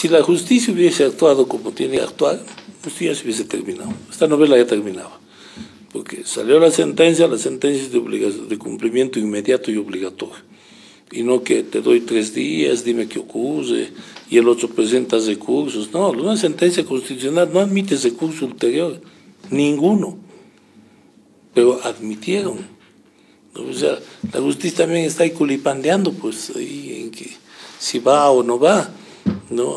Si la justicia hubiese actuado como tiene que actuar, pues ya se hubiese terminado. Esta novela ya terminaba. Porque salió la sentencia es de cumplimiento inmediato y obligatorio. Y no que te doy 3 días, dime qué ocurre, y el otro presenta recursos. No, una sentencia constitucional no admite recurso ulterior, ninguno. Pero admitieron. O sea, la justicia también está ahí culipandeando, pues, ahí en que si va o no va, ¿no?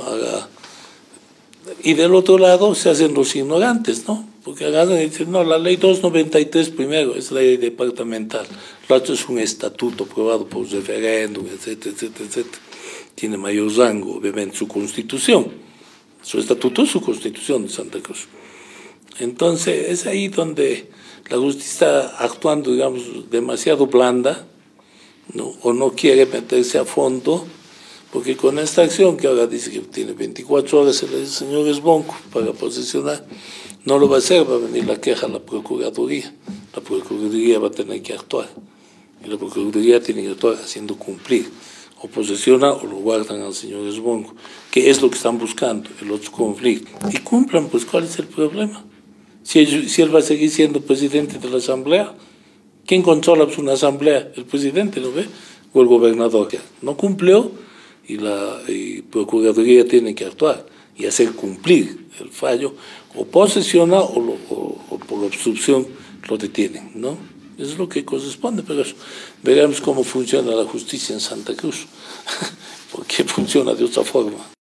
Y del otro lado se hacen los ignorantes, ¿no? Porque agarran y dicen, no, la ley 293 primero es ley departamental, lo otro es un estatuto aprobado por referéndum, etcétera, etcétera, etcétera. Tiene mayor rango, obviamente, su constitución. Su estatuto es su constitución de Santa Cruz. Entonces, es ahí donde la justicia está actuando, digamos, demasiado blanda, ¿no? O no quiere meterse a fondo, porque con esta acción que ahora dice que tiene 24 horas el señor Esbonco para posesionar, no lo va a hacer, va a venir la queja a la Procuraduría. La Procuraduría va a tener que actuar. Y la Procuraduría tiene que actuar haciendo cumplir. O posesiona o lo guardan al señor Esbonco, que es lo que están buscando, el otro conflicto. Y cumplan, pues, ¿cuál es el problema? Si él va a seguir siendo presidente de la Asamblea, ¿quién controla una asamblea? El presidente, ¿no ve? O el gobernador. No cumplió y la Procuraduría tiene que actuar y hacer cumplir el fallo, o posesiona o por obstrucción lo detienen, ¿no? Eso es lo que corresponde, pero veremos cómo funciona la justicia en Santa Cruz, porque funciona de otra forma.